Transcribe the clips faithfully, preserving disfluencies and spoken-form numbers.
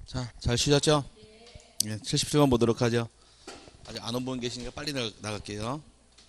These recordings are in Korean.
자, 잘 쉬셨죠? 예, 칠십칠 번 보도록 하죠. 아직 안 온 분 계시니까 빨리 나, 나갈게요.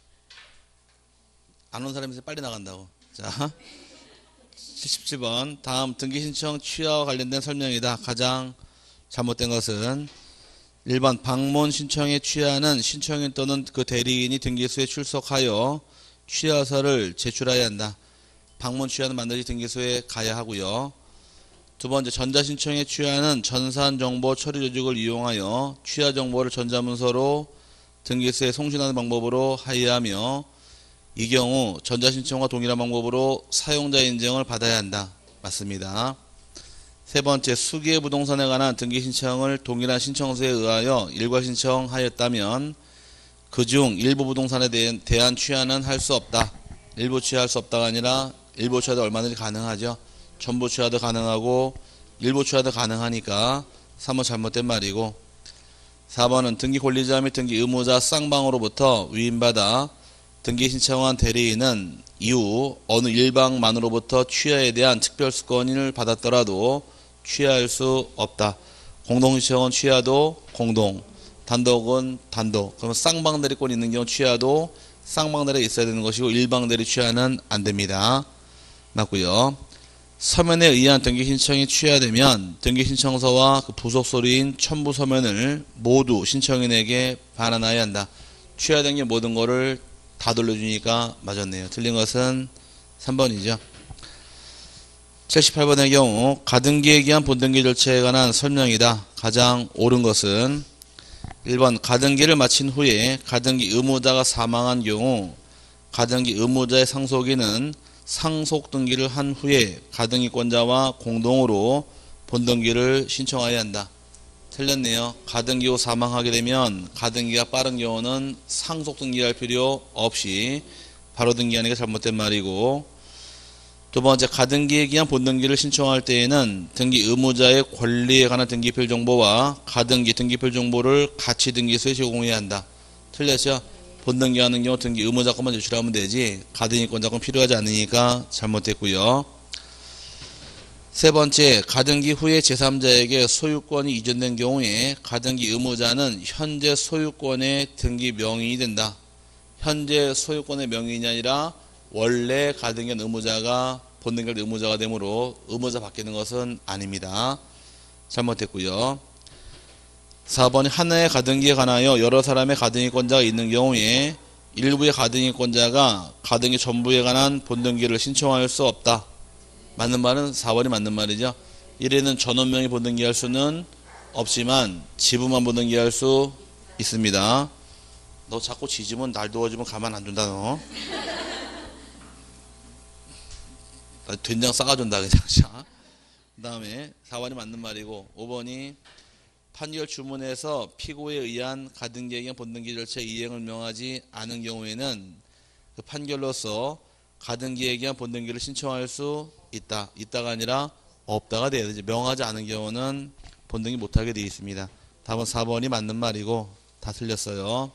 안 온 사람이 있으면 빨리 나간다고. 자, 칠십칠 번. 다음 등기 신청 취하와 관련된 설명이다. 가장 잘못된 것은 일 번 방문 신청에 취하는 신청인 또는 그 대리인이 등기소에 출석하여 취하서를 제출해야 한다. 방문 취하는 반드시 등기소에 가야 하고요. 두 번째, 전자신청에 취하는 전산정보 처리 조직을 이용하여 취하 정보를 전자문서로 등기소에 송신하는 방법으로 하여야 하며, 이 경우 전자신청과 동일한 방법으로 사용자 인증을 받아야 한다. 맞습니다. 세 번째, 수기의 부동산에 관한 등기신청을 동일한 신청서에 의하여 일괄 신청하였다면 그중 일부 부동산에 대한 취하는 할 수 없다. 일부 취하할 수 없다가 아니라 일부 취하도 얼마든지 가능하죠. 전부 취하도 가능하고 일부 취하도 가능하니까 삼 번 잘못된 말이고, 사 번은 등기 권리자 및 등기 의무자 쌍방으로부터 위임받아 등기 신청한 대리인은 이후 어느 일방만으로부터 취하에 대한 특별수권을 받았더라도 취하할 수 없다. 공동신청은 취하도 공동, 단독은 단독. 그러면 쌍방대리권 있는 경우 취하도 쌍방대리 있어야 되는 것이고 일방대리 취하는 안 됩니다. 맞고요. 서면에 의한 등기 신청이 취하되면 등기 신청서와 그 부속 서류인 첨부 서면을 모두 신청인에게 반환해야 한다. 취하된 게 모든 거를 다 돌려주니까 맞았네요. 틀린 것은 삼 번이죠. 칠십팔 번의 경우 가등기에 기한 본등기 절차에 관한 설명이다. 가장 옳은 것은 일 번 가등기를 마친 후에 가등기 의무자가 사망한 경우 가등기 의무자의 상속인은 상속 등기를 한 후에 가등기권자와 공동으로 본등기를 신청해야 한다. 틀렸네요. 가등기 후 사망하게 되면 가등기가 빠른 경우는 상속 등기할 필요 없이 바로 등기하는 게 잘못된 말이고, 두 번째, 가등기에 기한 본등기를 신청할 때에는 등기 의무자의 권리에 관한 등기필 정보와 가등기 등기필 정보를 같이 등기소에 제공해야 한다. 틀렸죠? 본등기하는 경우 등기 의무자 것만 제출하면 되지 가등기권자 건 필요하지 않으니까 잘못됐고요. 세 번째, 가등기 후에 제삼자에게 소유권이 이전된 경우에 가등기 의무자는 현재 소유권의 등기 명의인이 된다. 현재 소유권의 명의인이 아니라 원래 가등기 의무자가 본등기 의무자가 되므로 의무자 바뀌는 것은 아닙니다. 잘못됐고요. 사 번이 하나의 가등기에 관하여 여러 사람의 가등기권자가 있는 경우에 일부의 가등기권자가 가등기 전부에 관한 본등기를 신청할 수 없다. 맞는 말은 사 번이 맞는 말이죠. 일 회는 전원명의 본등기할 수는 없지만 지부만 본등기할 수 있습니다. 너 자꾸 지지면 날 도와주면 가만 안 둔다. 너 나 된장 싸가준다 그냥. 그 다음에 사 번이 맞는 말이고, 오 번이 판결 주문에서 피고에 의한 가등기에 기한 본등기 절차 이행을 명하지 않은 경우에는 그 판결로서 가등기에 기한 본등기를 신청할 수 있다. 있다가 아니라 없다가 돼야 되지. 명하지 않은 경우는 본등기 못하게 되어 있습니다. 답은 사 번이 맞는 말이고 다 틀렸어요.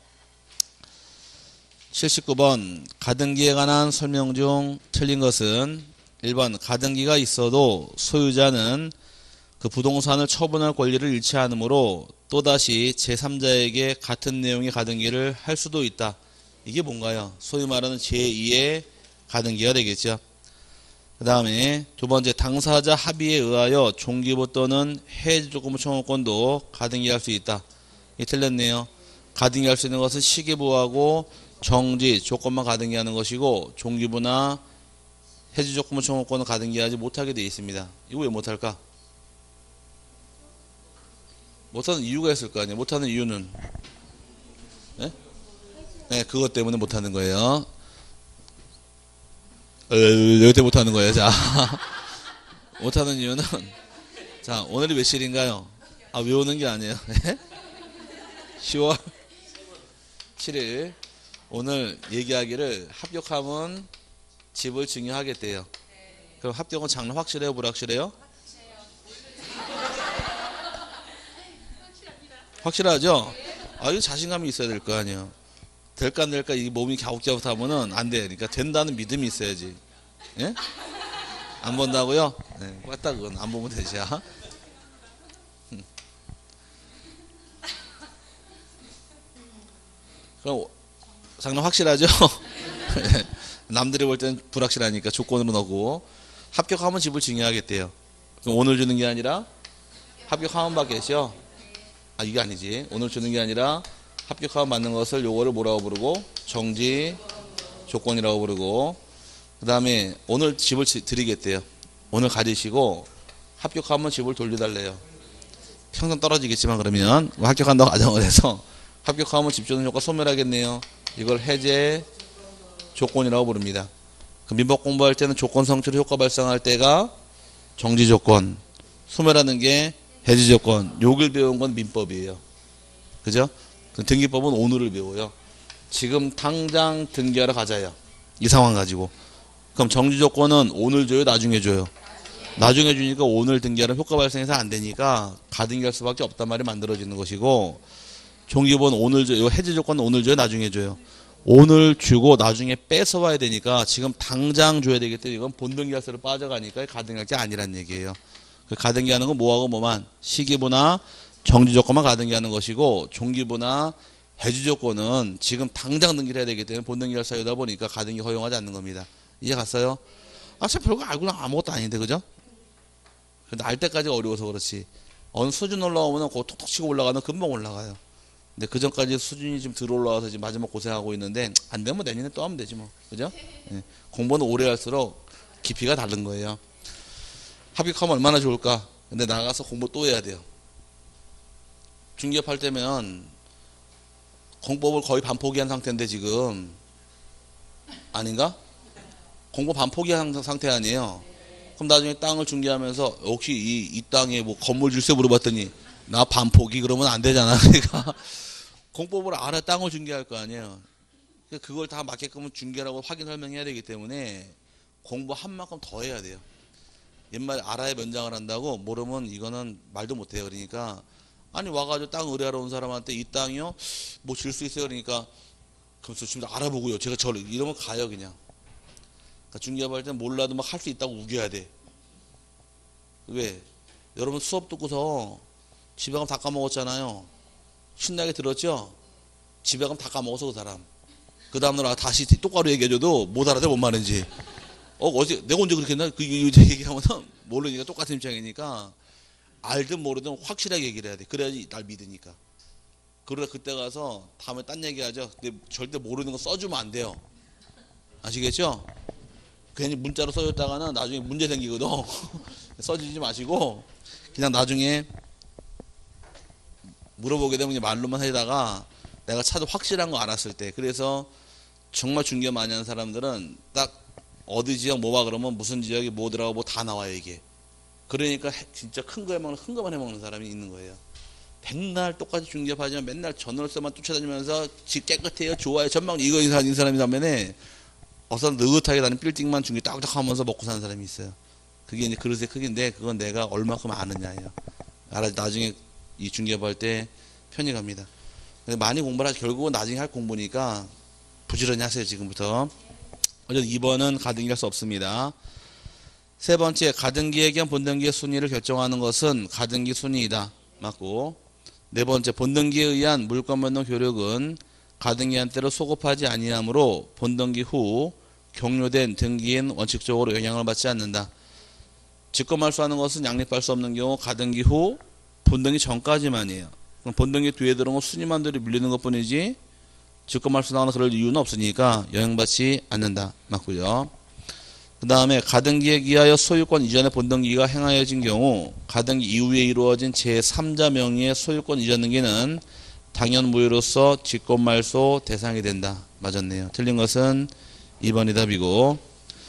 칠십구 번 가등기에 관한 설명 중 틀린 것은 일 번 가등기가 있어도 소유자는 그 부동산을 처분할 권리를 잃지 않으므로 또다시 제삼자에게 같은 내용의 가등기를 할 수도 있다. 이게 뭔가요? 소위 말하는 제이의 가등기가 되겠죠. 그 다음에 두 번째, 당사자 합의에 의하여 종기부 또는 해지조건부 청구권도 가등기할 수 있다. 이게 틀렸네요. 가등기할 수 있는 것은 시기부하고 정지, 조건만 가등기하는 것이고 종기부나 해지조건부 청구권은 가등기하지 못하게 되어 있습니다. 이거 왜 못할까? 못하는 이유가 있을 거 아니에요. 못하는 이유는 네? 네, 그것 때문에 못하는 거예요. 여기 못하는 거예요. 자, 못하는 이유는 자, 오늘이 며칠인가요? 아, 외우는 게 아니에요. 시월 칠 일 오늘 얘기하기를 합격하면 집을 증여하겠대요. 그럼 합격은 장래 확실해요? 불확실해요? 확실하죠? 아, 이거 자신감이 있어야 될 거 아니에요. 될까 안 될까 이 몸이 갸웃갸웃하면은 안 돼. 그러니까 된다는 믿음이 있어야지. 예? 안 본다고요? 네, 맞다 그건 안 보면 되죠. 그럼 상담 확실하죠? 남들이 볼 때는 불확실하니까 조건으로 넣고 합격하면 집을 증여하겠대요. 그럼 오늘 주는 게 아니라 합격하면 받겠죠? 아 이게 아니지. 오늘 주는 게 아니라 합격하면 받는 것을 요거를 뭐라고 부르고 정지 조건이라고 부르고 그 다음에 오늘 집을 드리겠대요. 오늘 가지시고 합격하면 집을 돌려달래요. 평생 떨어지겠지만 그러면 합격한다고 가정을 해서 합격하면 집 주는 효과 소멸하겠네요. 이걸 해제 조건이라고 부릅니다. 그 민법 공부할 때는 조건 성취로 효과 발생할 때가 정지 조건, 소멸하는 게 해제 조건. 요길 배운 건 민법이에요. 그죠? 등기법은 오늘을 배워요. 지금 당장 등기하러 가자요. 이 상황 가지고. 그럼 정지 조건은 오늘 줘요, 나중에 줘요? 나중에 주니까 오늘 등기하는 효과 발생해서 안 되니까 가등기할 수밖에 없단 말이 만들어지는 것이고, 종기본 오늘 줘요, 해제 조건은 오늘 줘요, 나중에 줘요? 오늘 주고 나중에 뺏어와야 되니까 지금 당장 줘야 되기 때문에 이건 본등기할세로 빠져가니까 가등기할 게 아니란 얘기예요. 그 가등기하는 건 뭐하고 뭐만? 시기부나 정지 조건만 가등기하는 것이고, 종기부나 해지 조건은 지금 당장 등기를 해야 되기 때문에 본등기할 사유다 보니까 가등기 허용하지 않는 겁니다. 이해 갔어요? 아, 참 별거 알고는 아무것도 아닌데, 그죠? 근데 알 때까지가 어려워서 그렇지. 어느 수준 올라오면 그거 톡톡 치고 올라가면 금방 올라가요. 근데 그 전까지 수준이 지금 들 올라와서 지금 마지막 고생하고 있는데 안 되면 내년에 또 하면 되지 뭐. 그죠? 예. 공부는 오래 할수록 깊이가 다른 거예요. 합격하면 얼마나 좋을까? 근데 나가서 공부 또 해야 돼요. 중개업 할 때면 공법을 거의 반 포기한 상태인데 지금 아닌가? 공부 반 포기한 상태 아니에요. 그럼 나중에 땅을 중개하면서 혹시 이, 이 땅에 뭐 건물 질세 물어봤더니 나 반 포기 그러면 안 되잖아. 그러니까 공법을 알아 땅을 중개할 거 아니에요. 그걸 다 맞게끔 중개라고 확인 설명해야 되기 때문에 공부한 만큼 더 해야 돼요. 옛말에 알아야 면장을 한다고 모르면 이거는 말도 못해요. 그러니까 아니 와가지고 땅 의뢰하러 온 사람한테 이 땅이요 뭐 질 수 있어요. 그러니까 그럼 지금 알아보고요. 제가 저를 이러면 가요 그냥. 그러니까 중개업할 때는 몰라도 막 할 수 있다고 우겨야 돼. 왜? 여러분 수업 듣고서 집에 가면 다 까먹었잖아요. 신나게 들었죠? 집에 가면 다 까먹어서 그 사람. 그 다음날 다시 똑바로 얘기해줘도 못 알아듣어 뭔 말인지. 어, 어제 내가 언제 그렇게 했나? 그 얘기하면 모르니까 똑같은 입장이니까 알든 모르든 확실하게 얘기를 해야 돼. 그래야지 날 믿으니까. 그러다 그때 가서 다음에 딴 얘기하죠. 근데 절대 모르는 거 써주면 안 돼요. 아시겠죠? 괜히 문자로 써줬다가는 나중에 문제 생기거든. 써주지 마시고 그냥 나중에 물어보게 되면 말로만 하다가 내가 차도 확실한 거 알았을 때, 그래서 정말 중개 많이 하는 사람들은 딱 어디 지역 뭐봐 그러면 무슨 지역이 뭐더라고 뭐 다 나와요 이게. 그러니까 진짜 큰 거 해먹는 큰 거만 해먹는 사람이 있는 거예요. 맨날 똑같이 중개하지만 맨날 전월세만 쫓아다니면서 집 깨끗해요 좋아요 전망 이거 인사하는 사람이라면에 어서 느긋하게 다니는 빌딩만 중개 딱딱 하면서 먹고 사는 사람이 있어요. 그게 이제 그릇의 크기인데 그건 내가 얼마큼 아느냐예요. 알아 나중에 이 중개업 할 때 편히 갑니다. 근데 많이 공부를 하지 결국은 나중에 할 공부니까 부지런히 하세요 지금부터. 어쨌든 이 번은 가등기할 수 없습니다. 세 번째, 가등기에 의한 본등기의 순위를 결정하는 것은 가등기 순위이다. 맞고. 네 번째, 본등기에 의한 물권 변동 효력은 가등기한 때로 소급하지 아니하므로 본등기 후 종료된 등기엔 원칙적으로 영향을 받지 않는다. 직권말소하는 것은 양립할 수 없는 경우 가등기 후 본등기 전까지만이에요. 그럼 본등기 뒤에 들어온 건 순위만들이 밀리는 것뿐이지 직권말소 나가는 그럴 이유는 없으니까 영향받지 않는다. 맞고요. 그 다음에 가등기에 기하여 소유권 이전의 본등기가 행하여진 경우 가등기 이후에 이루어진 제삼자 명의의 소유권 이전 등기는 당연무효로서 직권말소 대상이 된다. 맞았네요. 틀린 것은 이 번이 답이고,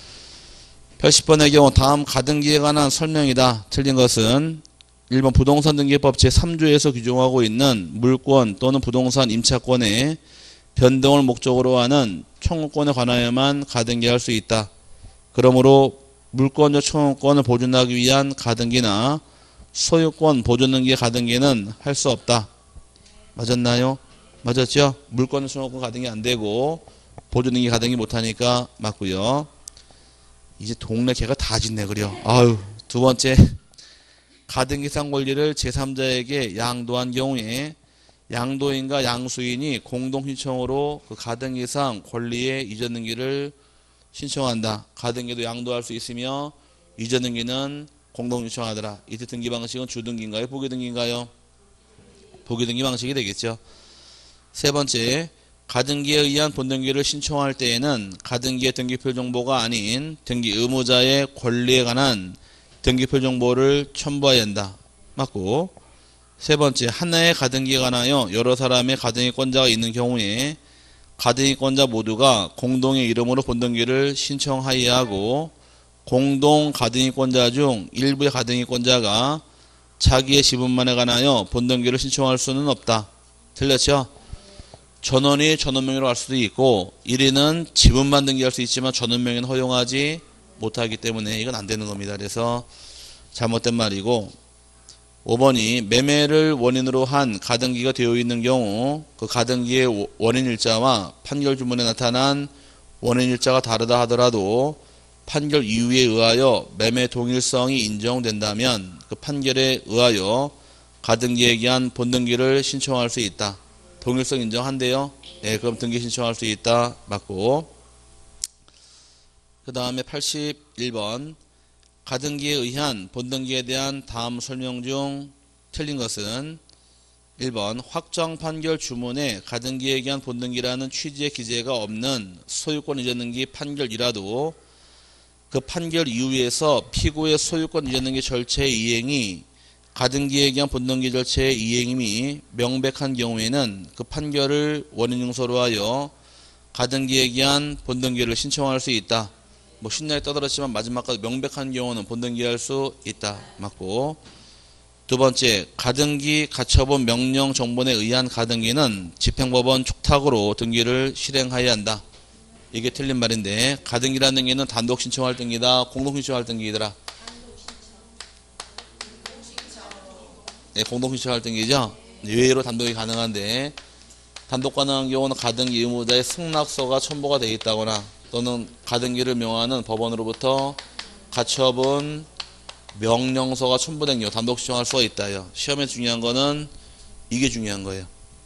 팔십 번의 경우 다음 가등기에 관한 설명이다. 틀린 것은 일 번 부동산 등기법 제삼 조에서 규정하고 있는 물권 또는 부동산 임차권의 변동을 목적으로 하는 청구권에 관하여만 가등기할 수 있다. 그러므로 물권적 청구권을 보존하기 위한 가등기나 소유권 보존 등기의 가등기는 할 수 없다. 맞았나요? 맞았죠? 물권적 청구권 가등기 안 되고 보존 등기 가등기 못하니까 맞고요. 이제 동네 개가 다 짖네 그려. 아유. 두 번째, 가등기상 권리를 제삼자에게 양도한 경우에 양도인과 양수인이 공동신청으로 그 가등기상 권리의 이전 등기를 신청한다. 가등기도 양도할 수 있으며 이전 등기는 공동신청하더라. 이때 등기 방식은 주등기인가요? 부기등기인가요? 부기등기 방식이 되겠죠. 세 번째, 가등기에 의한 본등기를 신청할 때에는 가등기의 등기표 정보가 아닌 등기 의무자의 권리에 관한 등기표 정보를 첨부해야 한다. 맞고, 세 번째, 하나의 가등기에 관하여 여러 사람의 가등기권자가 있는 경우에 가등기권자 모두가 공동의 이름으로 본등기를 신청하여야 하고, 공동 가등기권자 중 일부의 가등기권자가 자기의 지분만에 관하여 본등기를 신청할 수는 없다. 틀렸죠? 전원이 전원명의로 할 수도 있고, 일 인은 지분만 등기할 수 있지만 전원명의는 허용하지 못하기 때문에 이건 안 되는 겁니다. 그래서 잘못된 말이고, 오 번이 매매를 원인으로 한 가등기가 되어 있는 경우 그 가등기의 원인일자와 판결 주문에 나타난 원인일자가 다르다 하더라도 판결 이유에 의하여 매매 동일성이 인정된다면 그 판결에 의하여 가등기에 기한 본등기를 신청할 수 있다. 동일성 인정한대요. 네, 그럼 등기 신청할 수 있다. 맞고, 그 다음에 팔십일 번 가등기에 의한 본등기에 대한 다음 설명 중 틀린 것은 일 번 확정 판결 주문에 가등기에 기한 본등기라는 취지의 기재가 없는 소유권 이전 등기 판결이라도 그 판결 이후에서 피고의 소유권 이전 등기 절차의 이행이 가등기에 기한 본등기 절차의 이행임이 명백한 경우에는 그 판결을 원인 용서로 하여 가등기에 기한 본등기를 신청할 수 있다. 뭐 신나게 떠들었지만 마지막까지 명백한 경우는 본등기할 수 있다. 맞고, 두 번째, 가등기 가처분 명령 정본에 의한 가등기는 집행법원 촉탁으로 등기를 실행하여야 한다. 이게 틀린 말인데, 가등기라는 등기는 단독 신청할 등기다, 공동 신청할 등기더라. 네, 공동 신청할 등기죠. 외로 단독이 가능한데, 단독 가능한 경우는 가등기 의무자의 승낙서가 첨부가 되어 있다거나 또는 가등기를 명하는 법원으로부터 가처분 명령서가 첨부된 경우 단독 신청할 수가 있다요. 시험에 중요한 거는 이게 중요한 거예요.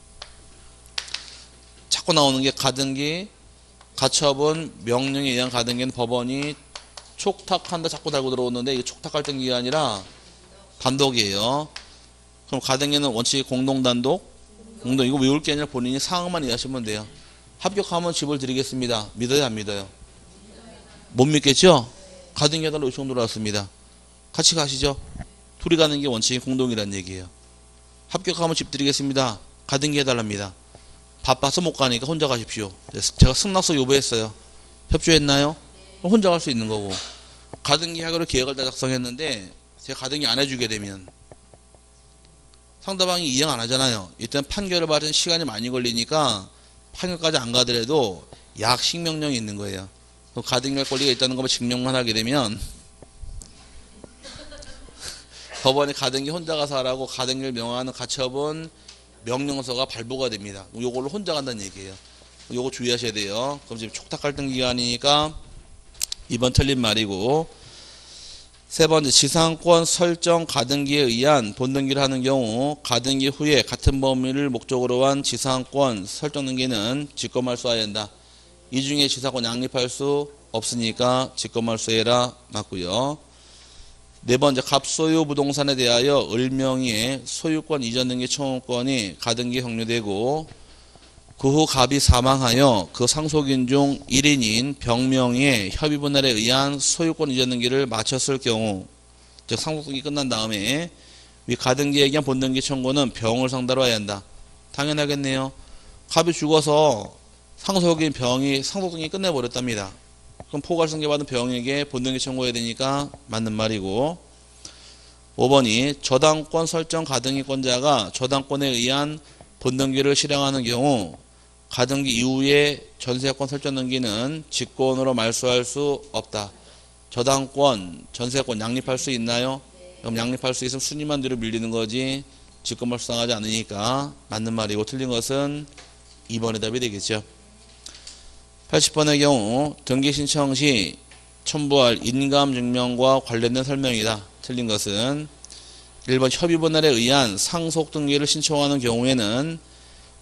자꾸 나오는 게 가등기, 가처분 명령에 의한 가등기는 법원이 촉탁한다 자꾸 달고 들어오는데 이게 촉탁할 등기가 아니라 단독이에요. 그럼 가등기는 원칙 공동 단독, 공동 이거 외울 게 아니라 본인이 상황만 이해하시면 돼요. 합격하면 집을 드리겠습니다. 믿어요, 안 믿어요? 못 믿겠죠? 가등기 해달라고 요청 들어왔습니다. 같이 가시죠. 둘이 가는 게 원칙이 공동이라는 얘기예요. 합격하면 집 드리겠습니다. 가등기 해달랍니다. 바빠서 못 가니까 혼자 가십시오. 제가 승낙서 요구했어요. 협조했나요? 그럼 혼자 갈 수 있는 거고. 가등기 하기로 계획을 다 작성했는데 제가 가등기 안 해주게 되면 상대방이 이행 안 하잖아요. 일단 판결을 받은 시간이 많이 걸리니까 판결까지 안 가더라도 약식명령이 있는 거예요. 가등기할 권리가 있다는 것만 증명만 하게 되면 법원이 가등기 혼자 가서 하라고 가등기를 명하는 가처분 명령서가 발부가 됩니다. 요걸로 혼자 간다는 얘기예요. 요거 주의하셔야 돼요. 그럼 지금 촉탁할 등기가 아니니까 이번 틀린 말이고, 세 번째, 지상권 설정 가등기에 의한 본등기를 하는 경우 가등기 후에 같은 범위를 목적으로 한 지상권 설정 등기는 직권말소해야 한다. 이 중에 지상권 양립할 수 없으니까 직권말소해라. 맞고요. 네 번째, 갑소유 부동산에 대하여 을명의의 소유권 이전 등기 청구권이 가등기에 경료되고 그 후 갑이 사망하여 그 상속인 중 일 인인 병명의 협의 분할에 의한 소유권 이전 등기를 마쳤을 경우, 즉 상속 등기 끝난 다음에 위 가등기에 의한 본등기 청구는 병을 상대로 해야 한다. 당연하겠네요. 갑이 죽어서 상속인 병이 상속 등기 끝내버렸답니다. 그럼 포괄승계 받은 병에게 본등기 청구해야 되니까 맞는 말이고, 오 번이 저당권 설정 가등기권자가 저당권에 의한 본등기를 실행하는 경우 가등기 이후에 전세권 설정 등기는 직권으로 말소할 수 없다. 저당권, 전세권 양립할 수 있나요? 그럼 양립할 수 있으면 순위만 뒤로 밀리는 거지 직권 말소당하지 않으니까 맞는 말이고, 틀린 것은 이 번의 답이 되겠죠. 팔십 번의 경우 등기 신청 시 첨부할 인감 증명과 관련된 설명이다. 틀린 것은 일 번 협의 분할에 의한 상속 등기를 신청하는 경우에는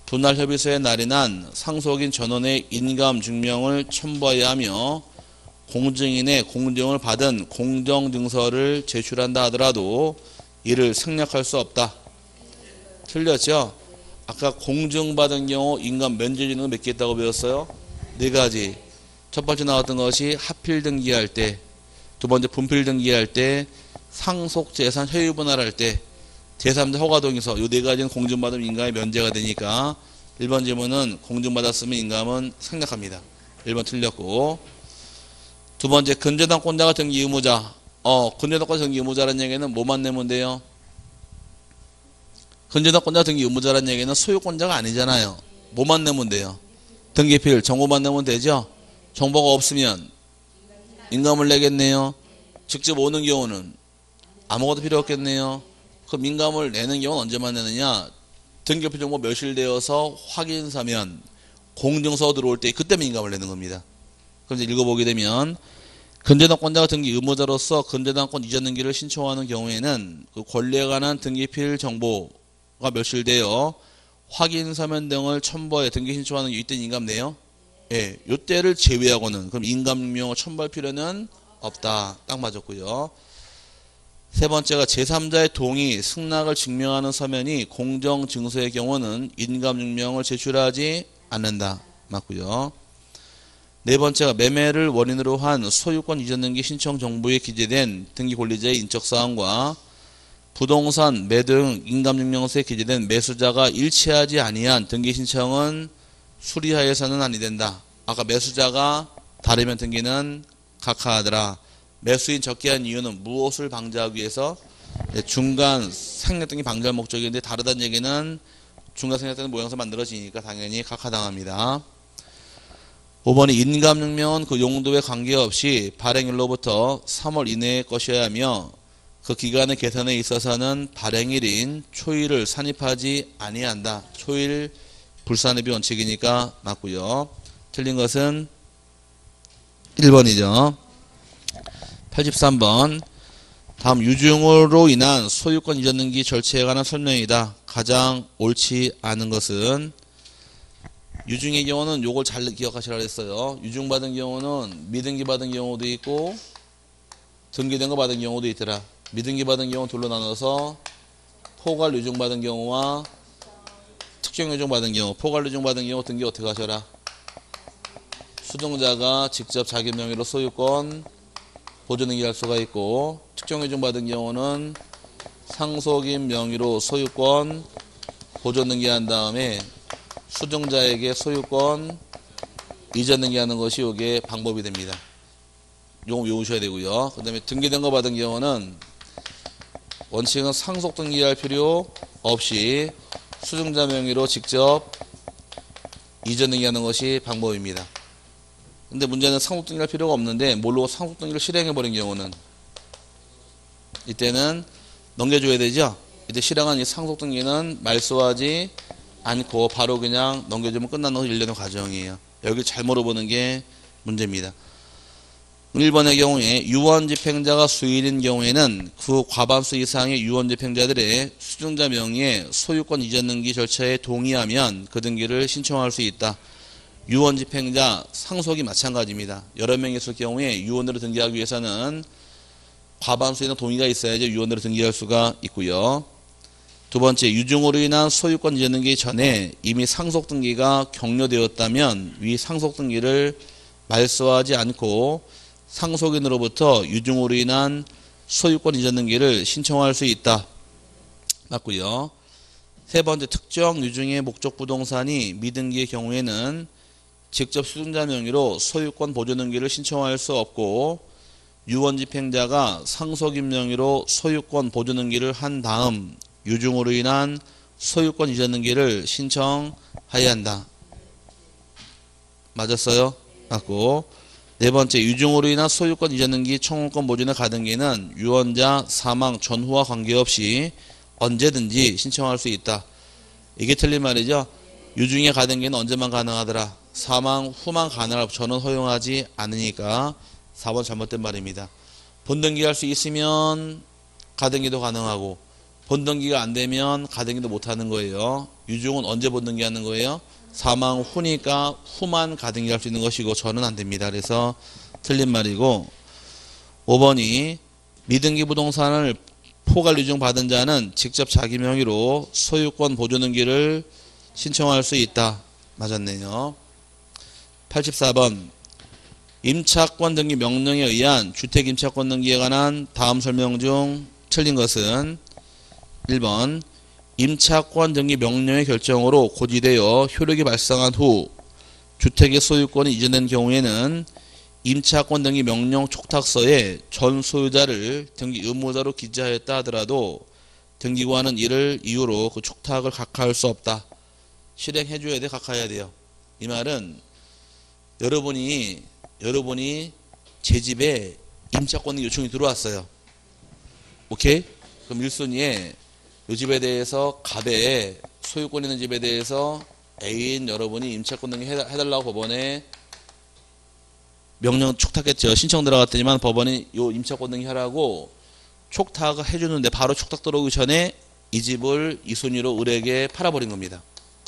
분할 협의서에 날인한 상속인 전원의 인감 증명을 첨부해야 하며 공증인의 공증을 받은 공정증서를 제출한다 하더라도 이를 생략할 수 없다. 틀렸죠? 아까 공증받은 경우 인감 면제지는 몇 개 있다고 배웠어요? 네 가지. 첫 번째 나왔던 것이 합필 등기할 때, 두 번째 분필 등기할 때, 상속재산 효율분할할 때, 제삼자 허가동의서 이 네 가지는 공증받으면 인감이 면제가 되니까 일 번 질문은 공증받았으면 인감은 생략합니다. 일 번 틀렸고, 두 번째 근저당권자가 등기 의무자. 어 근저당권자 등기 의무자라는 얘기는 뭐만 내면 돼요? 근저당권자 등기 의무자라는 얘기는 소유권자가 아니잖아요. 뭐만 내면 돼요? 등기필 정보만 내면 되죠? 정보가 없으면 인감을 내겠네요. 직접 오는 경우는 아무것도 필요 없겠네요. 그럼 인감을 내는 경우는 언제만 내느냐? 등기필 정보 멸실되어서 확인서면 공증서 들어올 때 그때만 인감을 내는 겁니다. 그럼 이제 읽어보게 되면 근저당권자가 등기 의무자로서 근저당권 이전 등기를 신청하는 경우에는 그 권리에 관한 등기필 정보가 멸실되어 확인서면 등을 첨부해 등기 신청하는 게 이때 인감 내요? 예, 요때를 제외하고는 그럼 인감증명을 첨부할 필요는 없다. 딱 맞았고요. 세 번째가 제삼자의 동의, 승낙을 증명하는 서면이 공정증서의 경우는 인감증명을 제출하지 않는다. 맞고요. 네 번째가 매매를 원인으로 한 소유권 이전 등기 신청 정보에 기재된 등기 권리자의 인적사항과 부동산, 매 등 인감증명서에 기재된 매수자가 일치하지 아니한 등기 신청은 수리하여서는 아니 된다. 아까 매수자가 다르면 등기는 각하하더라. 매수인 적게 한 이유는 무엇을 방지하기 위해서? 중간 생략 등기 방지할 목적인데 다르다는 얘기는 중간 생략 등기 모양새 만들어지니까 당연히 각하당합니다. 오 번이 인감증명은 그 용도에 관계없이 발행일로부터 삼 월 이내의 것이어야 하며 그 기간의 계산에 있어서는 발행일인 초일을 산입하지 아니한다. 초일 불산입이 원칙이니까 맞고요. 틀린 것은 일 번이죠. 팔십삼 번 다음 유증으로 인한 소유권 이전 등기 절차에 관한 설명이다. 가장 옳지 않은 것은 유증의 경우는 요걸 잘 기억하시라 그랬어요. 유증 받은 경우는 미등기 받은 경우도 있고 등기된 거 받은 경우도 있더라. 미등기 받은 경우 둘로 나눠서 포괄 유증 받은 경우와 특정 유증 받은 경우. 포괄 유증 받은 경우 등기 어떻게 하셔라? 수증자가 직접 자기 명의로 소유권 보존등기할 수가 있고, 특정 유증 받은 경우는 상속인 명의로 소유권 보존등기한 다음에 수증자에게 소유권 이전 등기하는 것이 이게 방법이 됩니다. 요거 외우셔야 되고요. 그 다음에 등기된 거 받은 경우는 원칙은 상속 등기할 필요 없이 수증자 명의로 직접 이전 등기하는 것이 방법입니다. 근데 문제는 상속 등기할 필요가 없는데 뭘로 상속 등기를 실행해 버린 경우는 이때는 넘겨줘야 되죠. 이때 실행한 이 상속 등기는 말소하지 않고 바로 그냥 넘겨주면 끝나는 일련의 과정이에요. 여기 잘 물어보는 게 문제입니다. 일 번의 경우에 유언집행자가 수일인 경우에는 그 과반수 이상의 유언집행자들의 수증자 명의의 소유권 이전 등기 절차에 동의하면 그 등기를 신청할 수 있다. 유언집행자 상속이 마찬가지입니다. 여러 명이 있을 경우에 유언으로 등기하기 위해서는 과반수 이상 동의가 있어야지 유언으로 등기할 수가 있고요. 두 번째, 유증으로 인한 소유권 이전 등기 전에 이미 상속 등기가 격려되었다면 위 상속 등기를 말소하지 않고 상속인으로부터 유증으로 인한 소유권 이전 등기를 신청할 수 있다. 맞고요. 세 번째, 특정 유증의 목적 부동산이 미등기의 경우에는 직접 수증자 명의로 소유권 보존 등기를 신청할 수 없고 유언집행자가 상속인 명의로 소유권 보존 등기를 한 다음 유증으로 인한 소유권 이전 등기를 신청해야 한다. 맞았어요? 맞고. 네 번째, 유증으로 인한 소유권 이전 등기 청구권 보존의 가등기는 유언자 사망 전후와 관계없이 언제든지 신청할 수 있다. 이게 틀린 말이죠. 유증의 가등기는 언제만 가능하더라? 사망 후만 가능하고 저는 허용하지 않으니까 사 번 잘못된 말입니다. 본등기할 수 있으면 가등기도 가능하고 본등기가 안 되면 가등기도 못 하는 거예요. 유증은 언제 본등기 하는 거예요? 사망 후니까 후만 가등기 할 수 있는 것이고 저는 안 됩니다. 그래서 틀린 말이고 오 번이 미등기 부동산을 포괄 유증 받은 자는 직접 자기 명의로 소유권 보존 등기를 신청할 수 있다. 맞았네요. 팔십사 번 임차권 등기 명령에 의한 주택 임차권 등기에 관한 다음 설명 중 틀린 것은 일 번 임차권 등기 명령의 결정으로 고지되어 효력이 발생한 후 주택의 소유권이 이전된 경우에는 임차권 등기 명령 촉탁서에 전 소유자를 등기 의무자로 기재하였다 하더라도 등기관은 이를 이유로 그 촉탁을 각하할 수 없다. 실행해 줘야 돼, 각하해야 돼요. 이 말은 여러분이 여러분이 제 집에 임차권 등기 요청이 들어왔어요. 오케이? 그럼 일 순위에 이 집에 대해서 갑에 소유권 있는 집에 대해서 A인 여러분이 임차권 등기 해달라고 법원에 명령 촉탁했죠. 신청 들어갔더니만 법원이 요 임차권 등기 하라고 촉탁을 해주는데 바로 촉탁 들어오기 전에 이 집을 이 순위로 을에게 팔아버린 겁니다.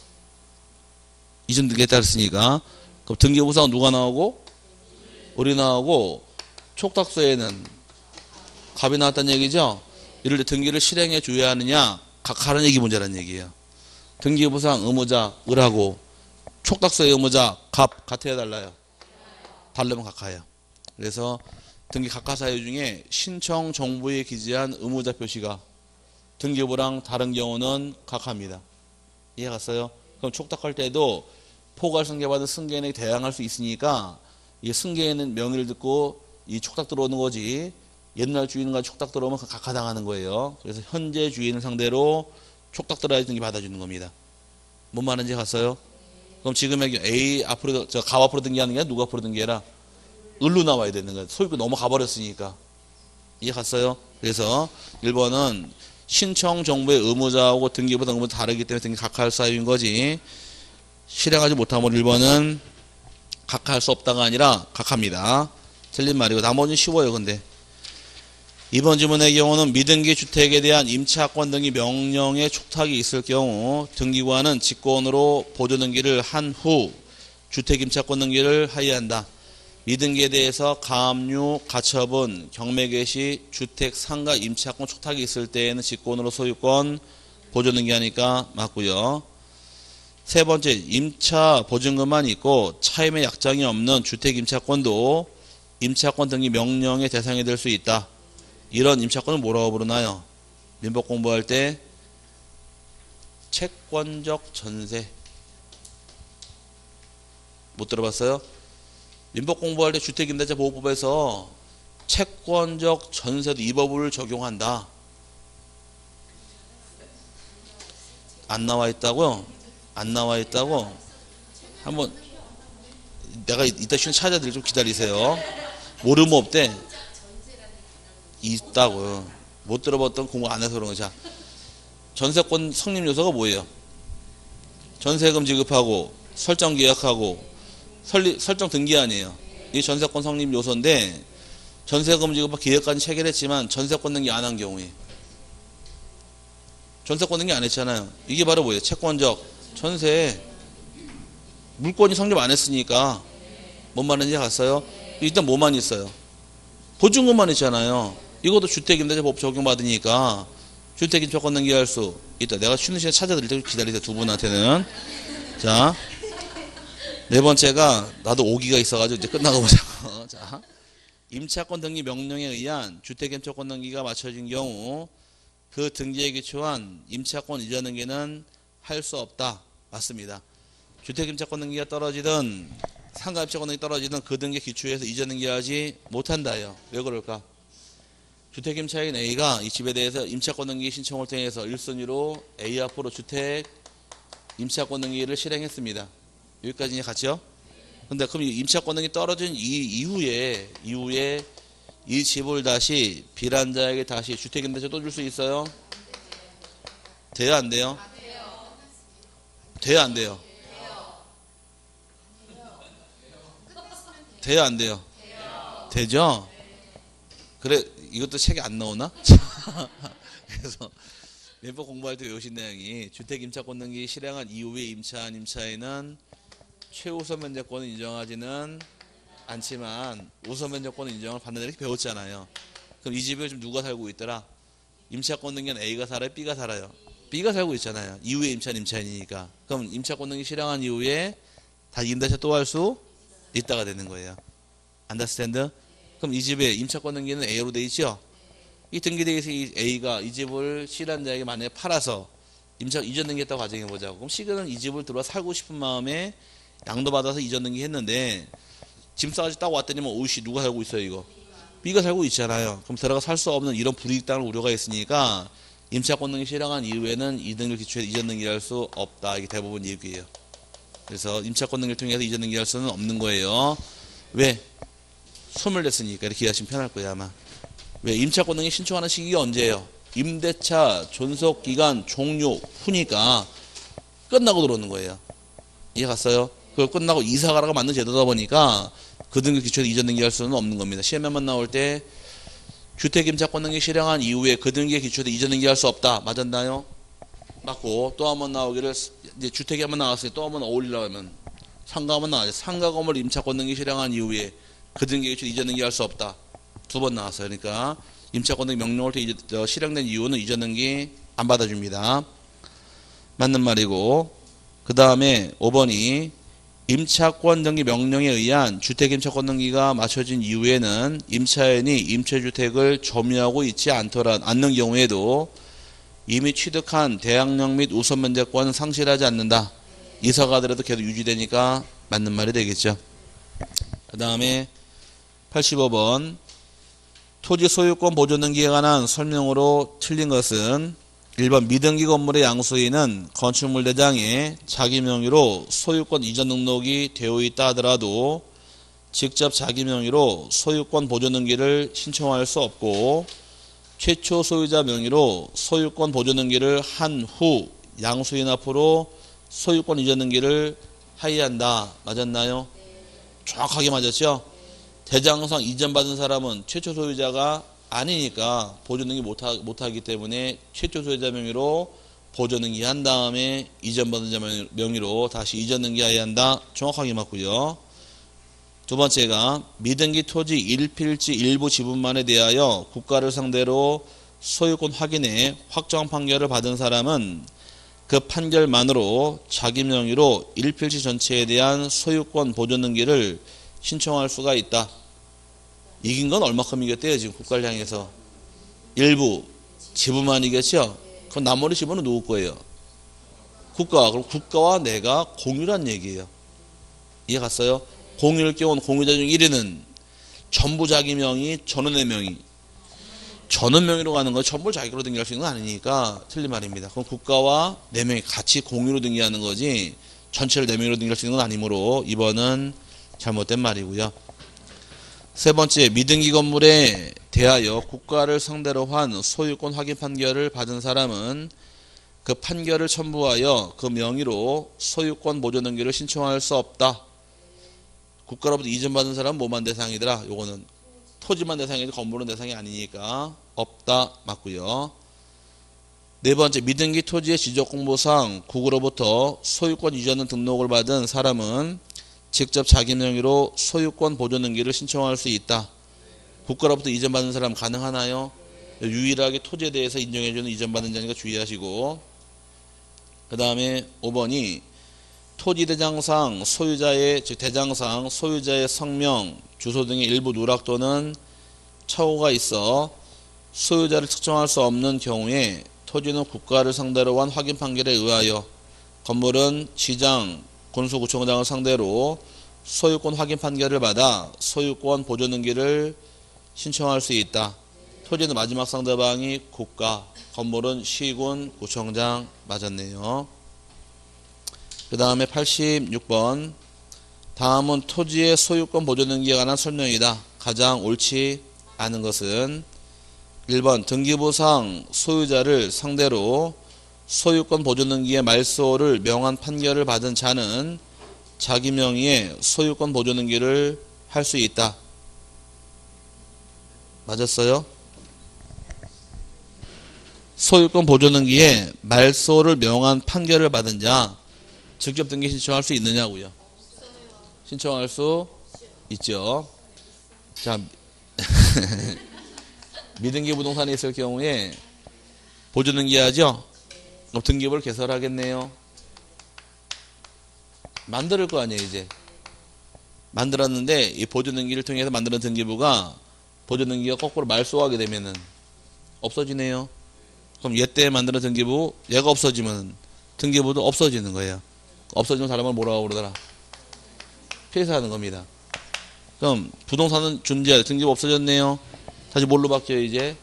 이전 등기에 따랐으니까. 그럼 등기부상 누가 나오고? 을이 나오고 촉탁서에는 갑이 나왔다는 얘기죠. 이럴 때 등기를 실행해 줘야 하느냐 각하라는 얘기 문제라는 얘기예요. 등기부상 의무자 을하고 촉탁서의 의무자 갑 같아야 달라요. 다르면 각하예요. 그래서 등기 각하 사유 중에 신청 정보에 기재한 의무자 표시가 등기부랑 다른 경우는 각하입니다. 이해 갔어요? 그럼 촉탁할 때도 포괄 승계받은 승계인에게 대항할 수 있으니까 이 승계인은 명의를 듣고 이 촉탁 들어오는 거지 옛날 주인과 촉탁 들어오면 각하당하는 거예요. 그래서 현재 주인을 상대로 촉탁 들어야 등기 받아주는 겁니다. 뭔 말인지 갔어요? 그럼 지금의 A 앞으로 저 갑 앞으로 등기하는 게 아니라 누가 앞으로 등기해라? 을로 나와야 되는 거예요. 소유권 너무 가버렸으니까. 이해 갔어요? 그래서 일 번은 신청 정보의 의무자하고 등기부상 의무자 다르기 때문에 등기 각하할 사유인 거지. 실행하지 못하면 일 번은 각하할 수 없다가 아니라 각하입니다. 틀린 말이고 나머지는 쉬워요. 근데 이번 지문의 경우는 미등기 주택에 대한 임차권 등기 명령의 촉탁이 있을 경우 등기관은 직권으로 보존 등기를 한 후 주택 임차권 등기를 하여야 한다. 미등기에 대해서 가압류, 가처분, 경매 개시, 주택 상가 임차권 촉탁이 있을 때에는 직권으로 소유권 보존 등기하니까 맞고요. 세 번째, 임차 보증금만 있고 차임의 약정이 없는 주택 임차권도 임차권 등기 명령의 대상이 될 수 있다. 이런 임차권을 뭐라고 부르나요? 민법 공부할 때 채권적 전세. 못 들어봤어요? 민법 공부할 때 주택임대차 보호법에서 채권적 전세도 이 법을 적용한다. 안 나와 있다고요? 안 나와 있다고? 한번 내가 이따 쉬는 찾아드릴 좀 기다리세요. 모르면 없대. 있다고요. 못 들어봤던 공부 안 해서 그런 거죠. 전세권 성립 요소가 뭐예요? 전세금 지급하고 설정 계약하고 설립, 설정 등기 아니에요. 이게 전세권 성립 요소인데 전세금 지급하고 계약까지 체결했지만 전세권 등기 안 한 경우에 전세권 등기 안 했잖아요. 이게 바로 뭐예요? 채권적 전세. 물권이 성립 안 했으니까 뭔 말인지 갔어요? 일단 뭐만 있어요? 보증금만 있잖아요. 이것도 주택임대차법 적용받으니까 주택임차권 등기할 수 있다. 내가 쉬는 시간 찾아드릴 때 기다리세요. 두 분한테는. 자, 네 번째가 나도 오기가 있어가지고 이제 끝나고 보자고. 자, 임차권 등기 명령에 의한 주택임차권 등기가 마쳐진 경우 그 등기에 기초한 임차권 이전 등기는 할 수 없다. 맞습니다. 주택임차권 등기가 떨어지든 상가임차권 등기 떨어지든 그 등기에 기초해서 이전 등기하지 못한다요. 왜 그럴까? 주택임차인 A가 이 집에 대해서 임차권 등기 신청을 통해서 일 순위로 A 앞으로 주택 임차권 등기를 실행했습니다. 여기까지 이제 같이요? 근데 그럼 임차권 등기 떨어진 이 이후에 이후에 이 집을 다시 빌한자에게 다시 주택임대차 또 줄 수 있어요? 돼요 안 돼요? 돼요 안 돼요? 돼요 안 돼요? 되죠? 그래 이것도 책에 안 나오나? 그래서 민법 공부할 때 외우신 내용이 주택 임차권 등기 실행한 이후에 임차한 임차인은 최우선 면적권을 인정하지는 않지만 우선 면적권을 인정을 받는다 이렇게 배웠잖아요. 그럼 이 집에 지금 누가 살고 있더라? 임차권 등기는 A가 살아요? B가 살아요? B가 살고 있잖아요. 이후에 임차한 임차인이니까. 그럼 임차권 등기 실행한 이후에 다 임대차 또 할 수 있다가 되는 거예요. 안더스탠드? 그럼 이 집에 임차권 등기는 A로 돼 있죠? 이 등기대에서 이 A가 이 집을 C라는 자에게 만약에 팔아서 임차 이전 등기했다고 가정해 보자고. 그럼 C는 이 집을 들어와 살고 싶은 마음에 양도받아서 이전 등기했는데 짐 싸가지고 딱 왔더니 뭐 오씨 누가 살고 있어요 이거? B가 살고 있잖아요. 그럼 들어가 살 수 없는 이런 불이익당할 우려가 있으니까 임차권 등기 실행한 이후에는 이 등기를 기초해서 이전 등기를 할 수 없다. 이게 대부분 얘기예요. 그래서 임차권 등기를 통해서 이전 등기를 할 수는 없는 거예요. 왜? 소멸됐으니까. 이렇게 이해하시면 편할 거예요 아마. 왜? 임차권 등기 신청하는 시기가 언제예요? 임대차 존속기간 종료 후니까 끝나고 들어오는 거예요. 이해 갔어요? 그걸 끝나고 이사가라가 맞는 제도다 보니까 그 등기 기초에서 이전 등기할 수는 없는 겁니다. 시험에만 나올 때 주택임차권 등기 실행한 이후에 그 등기에 기초해서 이전 등기할 수 없다. 맞았나요? 맞고 또 한 번 나오기를 이제 주택이 한 번 나왔으니 또 한 번 어울리려고 하면 상가 한번 나와요. 상가 건물 임차권 등기 실행한 이후에 그 등기에 기초해서 이전 등기할 수 없다. 두 번 나왔어요. 그러니까 임차권 등기 명령을 때 실행된 이유는 이전 등기 안 받아줍니다. 맞는 말이고 그 다음에 오 번이 임차권 등기 명령에 의한 주택임차권 등기가 마쳐진 이후에는 임차인이 임차주택을 점유하고 있지 않더라, 않는 경우에도 이미 취득한 대항력 및 우선 면적권은 상실하지 않는다. 이사가 하더라도 계속 유지되니까 맞는 말이 되겠죠. 그 다음에 팔십오 번 토지 소유권 보존 등기에 관한 설명으로 틀린 것은 일 번 미등기 건물의 양수인은 건축물 대장에 자기 명의로 소유권 이전 등록이 되어 있다 하더라도 직접 자기 명의로 소유권 보존 등기를 신청할 수 없고 최초 소유자 명의로 소유권 보존 등기를 한 후 양수인 앞으로 소유권 이전 등기를 하여한다. 맞았나요? 정확하게 맞았죠? 대장상 이전받은 사람은 최초 소유자가 아니니까 보존등기 못하, 못하기 때문에 최초 소유자 명의로 보존등기 한 다음에 이전받은 자 명의로 다시 이전등기 해야 한다. 정확하게 맞고요. 두 번째가 미등기 토지 일필지 일부 지분만에 대하여 국가를 상대로 소유권 확인에 확정 판결을 받은 사람은 그 판결만으로 자기 명의로 일필지 전체에 대한 소유권 보존등기를 신청할 수가 있다. 이긴 건 얼마큼 이겼대요 지금 국가를 향해서? 일부 지분만이겠죠? 그럼 나머지 지분은 누구 거예요? 국가. 그럼 국가와 내가 공유란 얘기예요. 이해 갔어요? 공유를 끼워온 공유자 중 일 위는 전부 자기 명의, 전원의 명의. 전원 명의로 가는 거 전부 자기로 등기할 수 있는 건 아니니까 틀린 말입니다. 그럼 국가와 네 명이 같이 공유로 등기하는 거지 전체를 네 명으로 등기할 수 있는 건 아니므로 이 번은 잘못된 말이고요. 세 번째, 미등기 건물에 대하여 국가를 상대로 한 소유권 확인 판결을 받은 사람은 그 판결을 첨부하여 그 명의로 소유권 보존 등기를 신청할 수 없다. 국가로부터 이전받은 사람은 뭐만 대상이더라? 요거는 토지만 대상이지 건물은 대상이 아니니까 없다. 맞고요. 네 번째, 미등기 토지의 지적공보상 국으로부터 소유권 이전 등록을 받은 사람은 직접 자기 명의로 소유권 보존 등기를 신청할 수 있다. 국가로부터 이전받은 사람 가능하나요? 유일하게 토지에 대해서 인정해주는 이전받은 자니까 주의하시고 그 다음에 오 번이 토지 대장상 소유자의 즉 대장상 소유자의 성명, 주소 등의 일부 누락 또는 착오가 있어 소유자를 특정할 수 없는 경우에 토지는 국가를 상대로 한 확인 판결에 의하여 건물은 시장, 군수구청장을 상대로 소유권 확인 판결을 받아 소유권 보존 등기를 신청할 수 있다. 토지는 마지막 상대방이 국가, 건물은 시군, 구청장. 맞았네요. 그 다음에 팔십육 번 다음은 토지의 소유권 보존 등기에 관한 설명이다. 가장 옳지 않은 것은 일 번 등기부상 소유자를 상대로 소유권 보존 등기의 말소를 명한 판결을 받은 자는 자기 명의의 소유권 보존 등기를 할 수 있다. 맞았어요? 소유권 보존등기에 말소를 명한 판결을 받은 자 직접 등기 신청할 수 있느냐고요. 신청할 수 있죠. 자, 미등기 부동산이 있을 경우에 보존등기 하죠. 그럼 등기부를 개설하겠네요. 만들 거 아니에요. 이제 만들었는데 이 보존등기를 통해서 만드는 등기부가 보존등기가 거꾸로 말소하게 되면은 없어지네요. 그럼 얘 때 만드는 등기부 얘가 없어지면 등기부도 없어지는 거예요. 없어지면 다른 말 뭐라고 그러더라? 폐쇄하는 겁니다. 그럼 부동산은 존재, 등기부 없어졌네요. 다시 뭘로 바뀌어요? 이제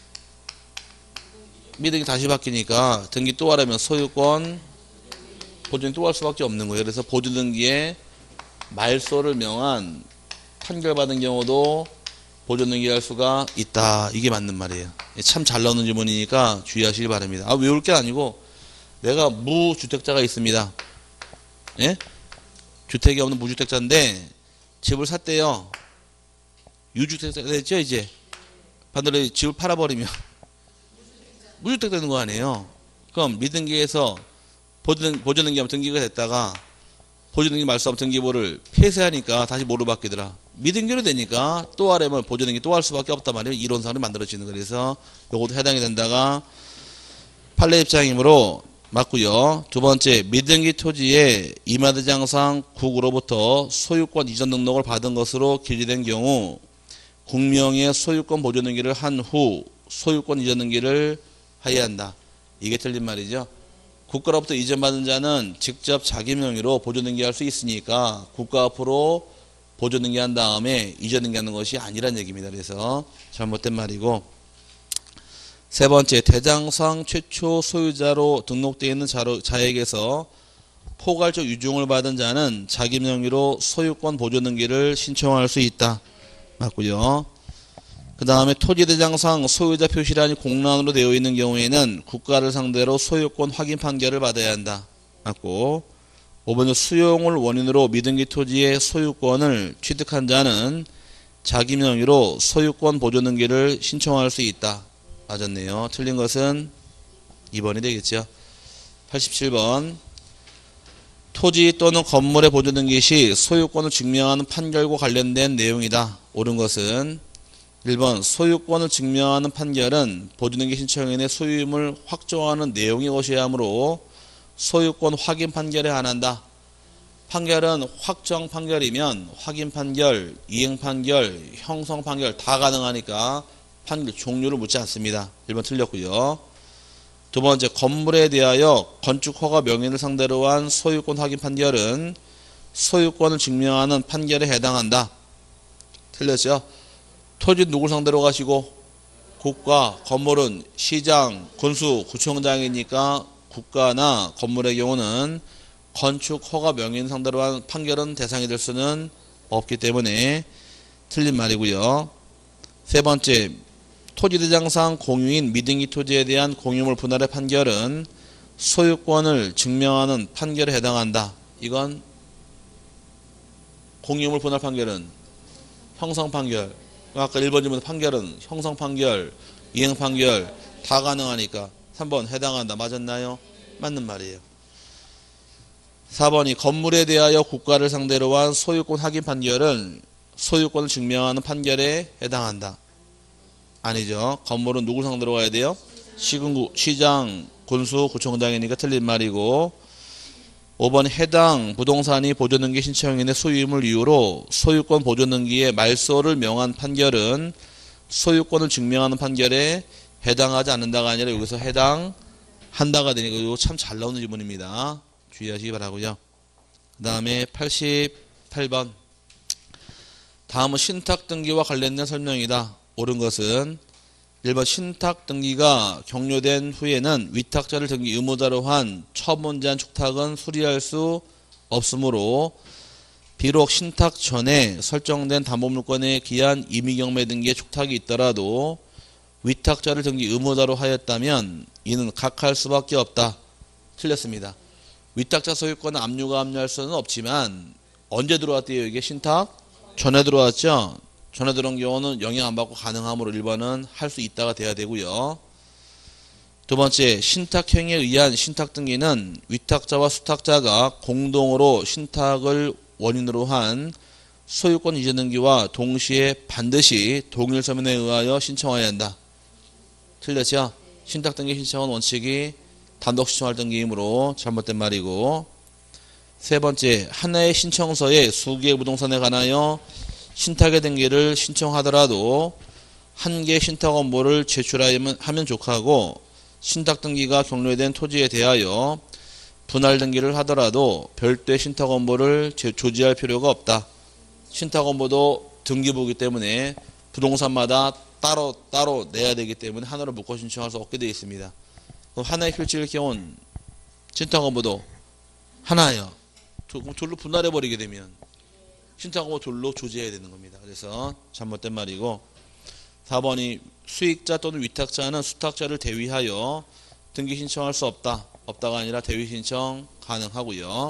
미등기 다시 바뀌니까 등기 또 하려면 소유권 보존 또 할 수밖에 없는 거예요. 그래서 보존등기에 말소를 명한 판결받은 경우도 보존등기 할 수가 있다. 이게 맞는 말이에요. 참 잘 나오는 질문이니까 주의하시기 바랍니다. 아, 외울 게 아니고 내가 무주택자가 있습니다. 예? 주택이 없는 무주택자인데 집을 샀대요. 유주택자가 됐죠 이제. 반대로 집을 팔아버리면 무주택 되는 거 아니에요. 그럼 미등기에서 보존, 보존등기 하면 등기가 됐다가 보존등기 말소하면 등기부를 폐쇄하니까 다시 뭐로 바뀌더라? 미등기로 되니까 또 하려면 보존등기 또 할 수밖에 없단 말이에요. 이론상으로 만들어지는 거예요. 그래서 요것도 해당이 된다가 판례 입장이므로 맞고요. 두 번째, 미등기 토지에 임야대장상 국으로부터 소유권 이전 등록을 받은 것으로 기재된 경우 국명의 소유권 보존등기를 한 후 소유권 이전 등기를 하여야 한다. 이게 틀린 말이죠. 국가로부터 이전받은 자는 직접 자기 명의로 보존등기할 수 있으니까 국가 앞으로 보존등기한 다음에 이전등기하는 것이 아니란 얘기입니다. 그래서 잘못된 말이고, 세 번째, 대장상 최초 소유자로 등록되어 있는 자로, 자에게서 포괄적 유증을 받은 자는 자기 명의로 소유권 보존등기를 신청할 수 있다. 맞고요. 그 다음에 토지대장상 소유자 표시란이 공란으로 되어 있는 경우에는 국가를 상대로 소유권 확인 판결을 받아야 한다. 맞고, 오 번째, 수용을 원인으로 미등기 토지의 소유권을 취득한 자는 자기 명의로 소유권 보존등기를 신청할 수 있다. 맞았네요. 틀린 것은 이 번이 되겠죠. 팔십칠 번, 토지 또는 건물의 보존등기 시 소유권을 증명하는 판결과 관련된 내용이다. 옳은 것은 일 번, 소유권을 증명하는 판결은 보존등기 신청인의 소유임을 확정하는 내용이 것이야 하므로 소유권 확인 판결에 한한다. 판결은 확정 판결이면 확인 판결, 이행 판결, 형성 판결 다 가능하니까 판결 종류를 묻지 않습니다. 일 번 틀렸고요. 두 번째, 건물에 대하여 건축허가 명의를 상대로 한 소유권 확인 판결은 소유권을 증명하는 판결에 해당한다. 틀렸죠? 토지 누굴 상대로 가시고? 국가, 건물은 시장, 군수, 구청장이니까 국가나 건물의 경우는 건축허가 명의인 상대로 한 판결은 대상이 될 수는 없기 때문에 틀린 말이고요. 세 번째, 토지대장상 공유인 미등기 토지에 대한 공유물 분할의 판결은 소유권을 증명하는 판결에 해당한다. 이건 공유물 분할 판결은 형성 판결, 아까 일 번 질문 판결은 형성 판결, 이행 판결 다 가능하니까 삼 번 해당한다. 맞았나요? 맞는 말이에요. 사 번이 건물에 대하여 국가를 상대로 한 소유권 확인 판결은 소유권을 증명하는 판결에 해당한다. 아니죠. 건물은 누구 상대로 가야 돼요? 시군구, 시장, 군수, 구청장이니까 틀린 말이고, 오 번 해당 부동산이 보존등기 신청인의 소유임을 이유로 소유권 보존등기에 말소를 명한 판결은 소유권을 증명하는 판결에 해당하지 않는다가 아니라 여기서 해당한다가 되니까 이거 참 잘 나오는 질문입니다. 주의하시기 바라고요. 그 다음에 팔십팔 번, 다음은 신탁등기와 관련된 설명이다. 옳은 것은 일 번, 신탁등기가 격려된 후에는 위탁자를 등기 의무자로 한 처분 제한 축탁은 수리할 수 없으므로 비록 신탁 전에 설정된 담보물권에 기한 임의경매 등기의 축탁이 있더라도 위탁자를 등기 의무자로 하였다면 이는 각할 수밖에 없다. 틀렸습니다. 위탁자 소유권은 압류가 압류할 수는 없지만 언제 들어왔대요? 이게 신탁? 전에 들어왔죠? 전에 들어온 경우는 영향 안 받고 가능하므로 일 번은 할 수 있다가 돼야 되고요. 두 번째, 신탁행위에 의한 신탁 등기는 위탁자와 수탁자가 공동으로 신탁을 원인으로 한 소유권 이전 등기와 동시에 반드시 동일 서면에 의하여 신청해야 한다. 틀렸죠? 신탁 등기 신청은 원칙이 단독 신청할 등기이므로 잘못된 말이고, 세 번째, 하나의 신청서에 수개의 부동산에 관하여 신탁의 등기를 신청하더라도 한 개의 신탁 원본을 제출하면 하면 족하고, 신탁 등기가 경료된 토지에 대하여 분할 등기를 하더라도 별도의 신탁 원본을 조지할 필요가 없다. 신탁 원본도 등기부이기 때문에 부동산마다 따로 따로 내야 되기 때문에 하나로 묶어 신청할 수 없게 되어 있습니다. 그럼 하나의 필지일 경우는 신탁 원본도 하나예요. 둘로 분할해 버리게 되면 신탁 원본 둘로 조지해야 되는 겁니다. 그래서 잘못된 말이고, 사 번이 수익자 또는 위탁자는 수탁자를 대위하여 등기 신청할 수 없다. 없다가 아니라 대위 신청 가능하고요.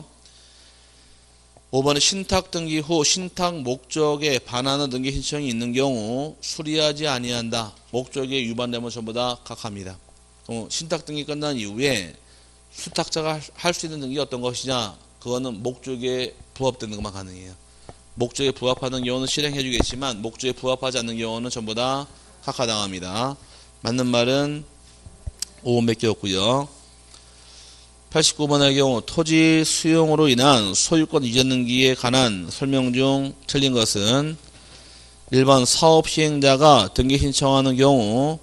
오 번은 신탁 등기 후 신탁 목적에 반하는 등기 신청이 있는 경우 수리하지 아니한다. 목적에 위반되면 전부 다 각합니다. 신탁 등기 끝난 이후에 수탁자가 할 수 있는 등기가 어떤 것이냐? 그거는 목적에 부합되는 것만 가능해요. 목적에 부합하는 경우는 실행해 주겠지만 목적에 부합하지 않는 경우는 전부 다 각하당합니다. 맞는 말은 오 번밖에 없고요. 팔십구 번의 경우 토지 수용으로 인한 소유권 이전 등기에 관한 설명 중 틀린 것은 일 번 사업 시행자가 등기 신청하는 경우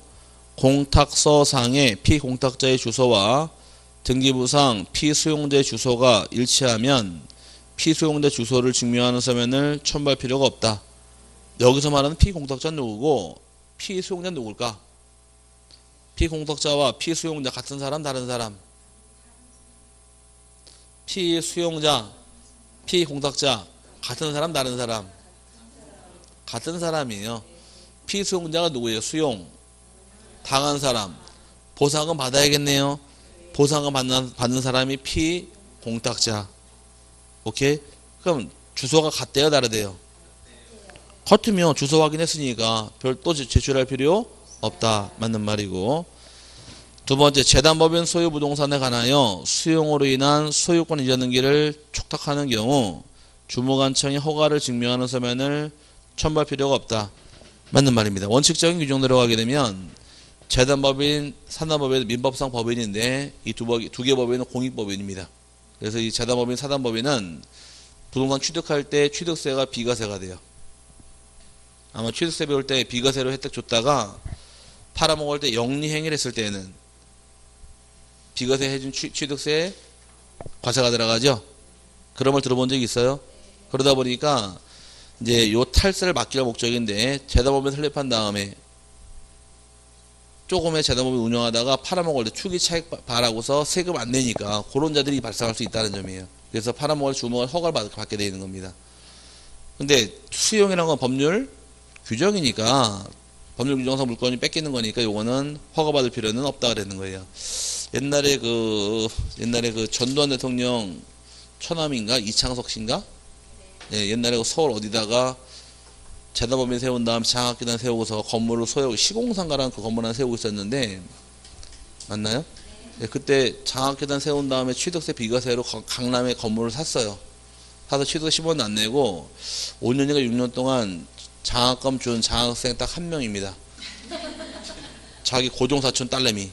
공탁서상의 피공탁자의 주소와 등기부상 피수용자의 주소가 일치하면 피수용자 주소를 증명하는 서면을 첨부할 필요가 없다. 여기서 말하는 피공탁자는 누구고 피수용자는 누굴까? 피공탁자와 피수용자 같은 사람 다른 사람? 피수용자, 피공탁자 같은 사람 다른 사람? 같은 사람이에요. 피수용자가 누구예요? 수용 당한 사람. 보상은 받아야겠네요. 보상을 받는, 받는 사람이 피공탁자. 오케이? 그럼 주소가 같대요 다르대요? 같으면 주소 확인했으니까 별도 제출할 필요 없다. 맞는 말이고, 두 번째, 재단법인 소유 부동산에 관하여 수용으로 인한 소유권 이전 등기를 촉탁하는 경우 주무관청이 허가를 증명하는 서면을 첨부할 필요가 없다. 맞는 말입니다. 원칙적인 규정대로 가게 되면 재단법인, 산단법인, 민법상 법인인데 이 두 두 개 법인은 공익법인입니다. 그래서 이 재단법인, 사단법인은 부동산 취득할 때 취득세가 비과세가 돼요. 아마 취득세 배울 때 비과세로 혜택 줬다가 팔아먹을 때 영리행위를 했을 때는 비과세 해준 취득세 과세가 들어가죠. 그런 걸 들어본 적이 있어요. 그러다 보니까 이제 요 탈세를 막기가 목적인데 재단법인 설립한 다음에 조금의 재단법인 운영하다가 팔아먹을 때 추기 차익 바라고서 세금 안 내니까 그런 자들이 발생할 수 있다는 점이에요. 그래서 팔아먹을 주목을 허가를 받게 되는 겁니다. 근데 수용이라는 건 법률 규정이니까 법률 규정상 물건이 뺏기는 거니까 요거는 허가받을 필요는 없다 그랬는 거예요. 옛날에 그 옛날에 그 전두환 대통령 처남인가 이창석 씨인가? 예, 옛날에 그 서울 어디다가 재단법인 세운 다음 장학계단 세우고서 건물을 소유하고 시공상가라는 그 건물 하나 세우고 있었는데 맞나요? 예, 그때 장학계단 세운 다음에 취득세 비과세로 강남에 건물을 샀어요. 사서 취득세 십 원도 안 내고 오 년인가 육 년 동안 장학금 준 장학생 딱 한 명입니다. 자기 고종사촌 딸내미.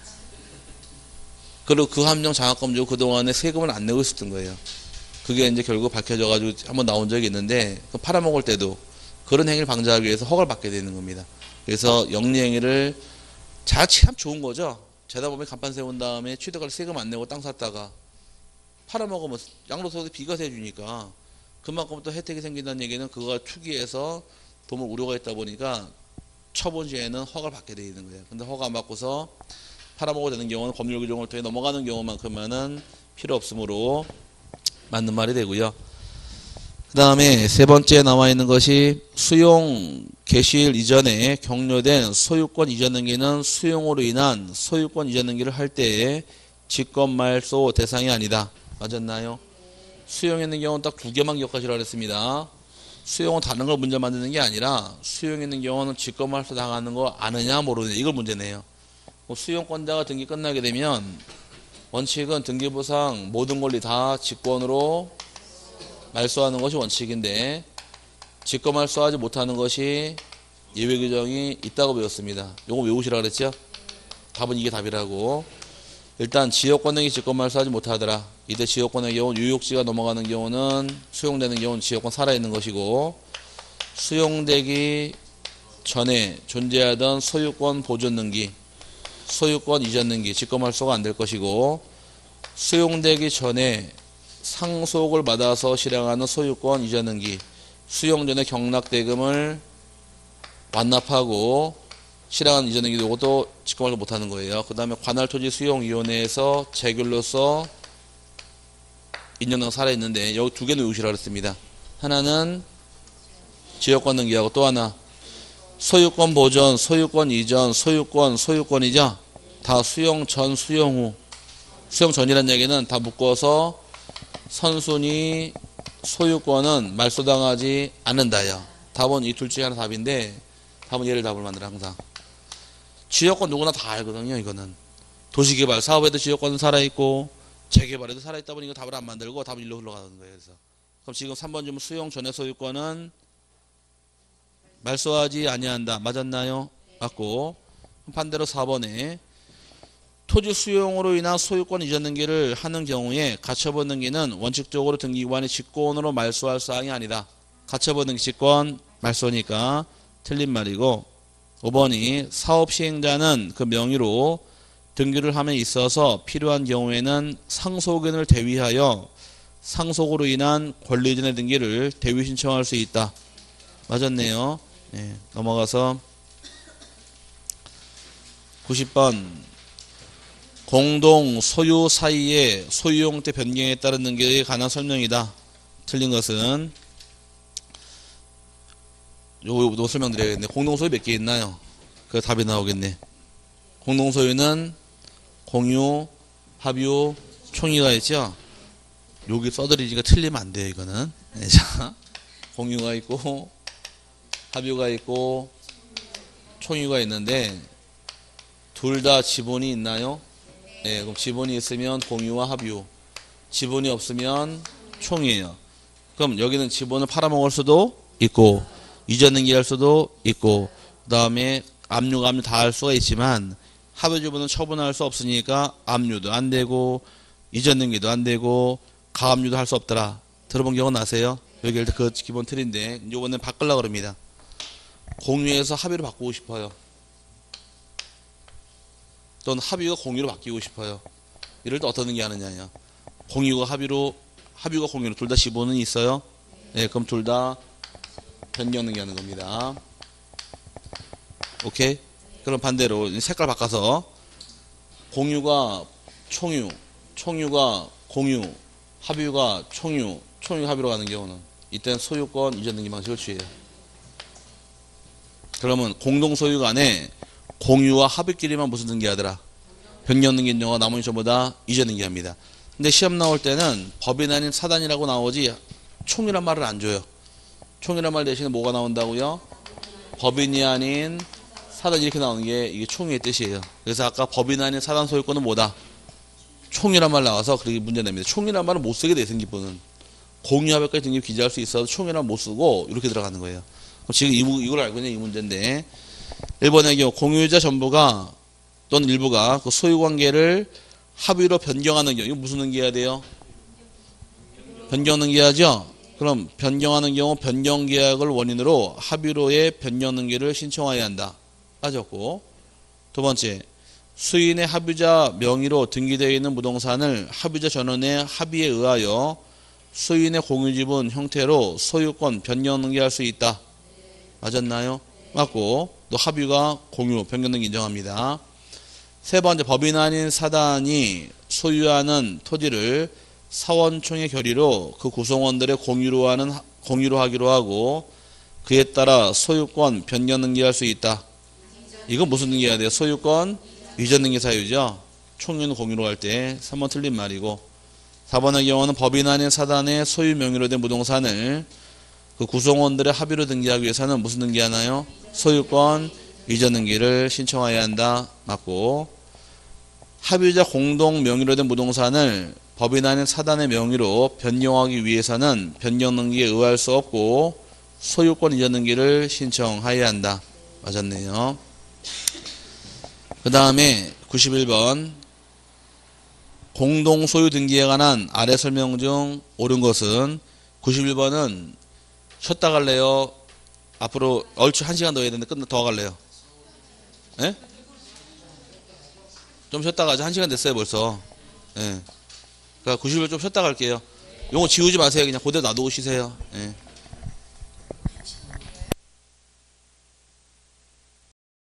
그리고 그 한 명 장학금 주고 그동안에 세금을 안 내고 있었던 거예요. 그게 이제 결국 밝혀져가지고 한번 나온 적이 있는데, 그 팔아먹을 때도 그런 행위를 방지하기 위해서 허가를 받게 되는 겁니다. 그래서 영리행위를 잘 참 좋은 거죠. 재단법인 간판 세운 다음에 취득할 세금 안 내고 땅 샀다가 팔아먹으면 양도소득 비과세 해주니까 그만큼 또 혜택이 생긴다는 얘기는 그거가 투기해서 돈을 우려가 있다 보니까 처분 시에는 허가를 받게 되어 있는 거예요. 근데 허가 안 받고서 팔아먹어야 되는 경우는 법률 규정을 통해 넘어가는 경우만큼은 필요 없으므로 맞는 말이 되고요. 그 다음에 세 번째 나와 있는 것이 수용 개시일 이전에 격려된 소유권 이전 등기는 수용으로 인한 소유권 이전 등기를 할 때에 직권말소 대상이 아니다. 맞았나요? 수용했는 경우는 딱 두 개만 기억하시라고 했습니다. 수용은 다른 걸 문제 만드는 게 아니라 수용했는 경우는 직권말소 당하는 거 아느냐 모르느냐 이걸 문제네요. 뭐 수용권자가 등기 끝나게 되면 원칙은 등기부상 모든 권리 다 직권으로 말소하는 것이 원칙인데 직권 말소하지 못하는 것이 예외 규정이 있다고 배웠습니다. 요거 외우시라 그랬죠? 답은 이게 답이라고. 일단 지역권행이 직권 말소하지 못하더라. 이때 지역권의 경우 유효지가 넘어가는 경우는 수용되는 경우는 지역권 살아있는 것이고 수용되기 전에 존재하던 소유권 보존 등기, 소유권 이전 등기, 직권 말소가 안 될 것이고 수용되기 전에 상속을 받아서 실행하는 소유권 이전 등기, 수용 전에 경락대금을 완납하고 실행하는 이전 등기도 이것도 직권 말소 못하는 거예요. 그 다음에 관할토지수용위원회에서 재결로서 인정등 살아있는데 여기 두 개는 외우시라고 했습니다. 하나는 지역권 등기하고 또 하나 소유권 보존, 소유권 이전, 소유권, 소유권이죠. 다 수용 전, 수용 후. 수용 전이라는 얘기는 다 묶어서 선순위 소유권은 말소당하지 않는다요. 답은 이 둘 중에 하나 답인데 답은 얘를 답을 만들어 항상. 지역권 누구나 다 알거든요. 이거는 도시개발 사업에도 지역권은 살아있고 재개발에도 살아있다 보니 이거 답을 안 만들고 답은 일로 흘러가는 거예요. 그래서 그럼 지금 삼 번 질문 수용 전의 소유권은 말소하지 아니한다. 맞았나요? 맞고 반대로 사 번에 토지 수용으로 인한 소유권 이전 등기를 하는 경우에 가처분 등기는 원칙적으로 등기관이 직권으로 말소할 사항이 아니다. 가처분 등기 직권 말소니까 틀린 말이고 오 번이 사업 시행자는 그 명의로 등기를 함에 있어서 필요한 경우에는 상속인을 대위하여 상속으로 인한 권리이전의 등기를 대위 신청할 수 있다. 맞았네요. 네, 넘어가서 구십 번 공동 소유 사이의 소유 형태 변경에 따른 등기에 관한 설명이다. 틀린 것은 요거 설명드려야겠네. 공동 소유 몇 개 있나요? 그 답이 나오겠네. 공동 소유는 공유, 합유, 총유가 있죠. 여기 써드리니까 틀리면 안 돼요. 이거는. 네, 자, 공유가 있고 합유가 있고 총유가 있는데 둘 다 지분이 있나요? 네, 그럼 지분이 있으면 공유와 합유, 지분이 없으면 총이에요. 그럼 여기는 지분을 팔아먹을 수도 있고 이전 등기할 수도 있고 그 다음에 압류, 압류 다 할 수가 있지만 합유 지분은 처분할 수 없으니까 압류도 안 되고 이전 등기도 안 되고 가압류도 할 수 없더라. 들어본 경우 나세요? 여기 일단 그 기본 틀인데 이번엔 바꾸려고 그럽니다. 공유에서 합유로 바꾸고 싶어요. 또는 합유가 공유로 바뀌고 싶어요. 이럴 때 어떤 등기 하느냐요. 공유가 합유로, 합유가 공유로 둘 다 지분은 있어요. 네, 그럼 둘 다 변경 등기 하는 겁니다. 오케이? 그럼 반대로 색깔 바꿔서 공유가 총유, 총유가 공유, 합유가 총유, 총유 합유로 가는 경우는 이때는 소유권 이전 등기 방식을 취해요. 그러면 공동 소유 간에 공유와 합유끼리만 무슨 등기하더라? 변경 등기 인정하고 나머지 전부 다 이전 등기합니다. 근데 시험 나올 때는 법인 아닌 사단이라고 나오지 총이란 말을 안 줘요. 총이란 말 대신에 뭐가 나온다고요? 법인이 아닌 사단 이렇게 나오는 게 이게 총의 뜻이에요. 그래서 아까 법인 아닌 사단 소유권은 뭐다? 총이란 말 나와서 그렇게 문제 냅니다. 총이란 말은 못 쓰게 돼, 등기부는. 공유 합의까지 등기 기재할 수 있어도 총이란 못 쓰고 이렇게 들어가는 거예요. 지금 이, 이걸 알고 있는 이 문제인데 일 번의 경우 공유자 전부가 또는 일부가 그 소유관계를 합의로 변경하는 경우 이거 무슨 등기해야 돼요? 변경 등기하죠? 그럼 변경하는 경우 변경계약을 원인으로 합의로의 변경 등기를 신청해야 한다. 빠졌고 두 번째 수인의 합의자 명의로 등기되어 있는 부동산을 합의자 전원의 합의에 의하여 수인의 공유지분 형태로 소유권 변경 등기할 수 있다. 맞았나요? 맞고 또 합의가 공유 변경 등기 인정합니다. 세 번째 법인 아닌 사단이 소유하는 토지를 사원총의 결의로 그 구성원들의 공유로 하는 공유로 하기로 하고 그에 따라 소유권 변경 등기할 수 있다. 이건 무슨 등기해야 돼요? 소유권 이전 등기 사유죠. 총유는 공유로 할 때 삼 번 틀린 말이고 사 번의 경우는 법인 아닌 사단의 소유 명의로 된 부동산을 그 구성원들의 합의로 등기하기 위해서는 무슨 등기하나요? 소유권 이전 등기를 신청해야 한다. 맞고 합의자 공동 명의로 된 부동산을 법인 아닌 사단의 명의로 변경하기 위해서는 변경 등기에 의할 수 없고 소유권 이전 등기를 신청하여야 한다. 맞았네요. 그 다음에 구십일 번 공동 소유 등기에 관한 아래 설명 중 옳은 것은 구십일 번은 쉬었다 갈래요? 앞으로 얼추 한 시간 더 해야 되는데 끝나 더 갈래요? 예? 좀 쉬었다 가자. 한 시간 됐어요 벌써. 예. 그러니까 구십일 번 좀 쉬었다 갈게요. 요거 지우지 마세요. 그냥 그대로 놔두고 쉬세요. 예.